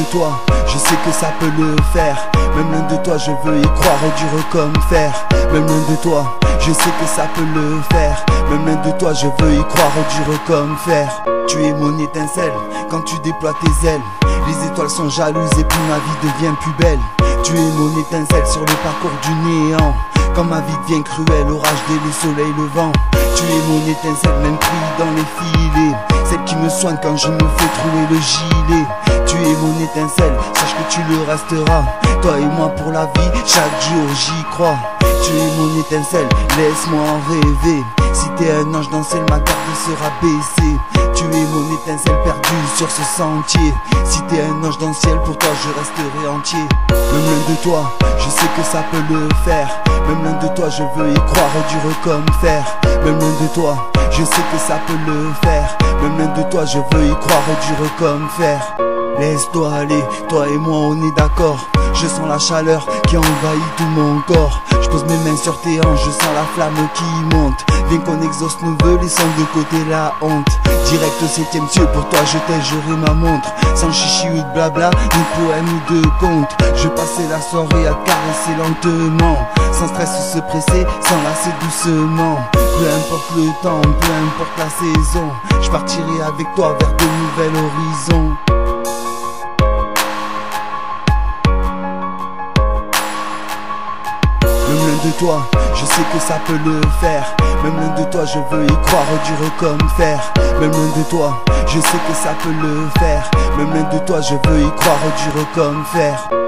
toi, je sais que ça peut le faire. Même loin de toi, je veux y croire dur comme fer. Même loin de toi, je sais que ça peut le faire. Même loin de toi, je veux y croire dur comme fer. Tu es mon étincelle quand tu déploies tes ailes. Les étoiles sont jalouses et puis ma vie devient plus belle. Tu es mon étincelle sur le parcours du néant. Quand ma vie devient cruelle, orage dès le soleil, le vent. Tu es mon étincelle, même pris dans les filets. Celle qui me soigne quand je me fais trouver le gilet. Tu es mon étincelle, sache que tu le resteras. Toi et moi pour la vie, chaque jour j'y crois. Tu es mon étincelle, laisse-moi en rêver. Si t'es un ange dans le ciel, ma garde sera baissée. Tu es mon étincelle perdue sur ce sentier. Si t'es un ange dans le ciel, pour toi je resterai entier. Même loin de toi, je sais que ça peut le faire. Même loin de toi, je veux y croire dur comme fer. Même loin de toi, je sais que ça peut le faire. Même loin de toi, je veux y croire dur comme fer. Laisse-toi aller, toi et moi on est d'accord. Je sens la chaleur qui envahit tout mon corps. Je pose mes mains sur tes hanches, je sens la flamme qui monte. Viens qu'on exauce nos vœux, laissons de côté la honte. Direct au 7ème ciel, pour toi je t'ai juré ma montre. Sans chichi ou de blabla, ni poème ou de conte. Je passais la soirée à caresser lentement. Sans stress ou se presser, s'enlacer doucement. Peu importe le temps, peu importe la saison, je partirai avec toi vers de nouvelles horizons. Même loin de toi, je sais que ça peut le faire. Même loin de toi, je veux y croire dur comme fer. Même loin de toi, je sais que ça peut le faire. Même loin de toi, je veux y croire dur comme fer.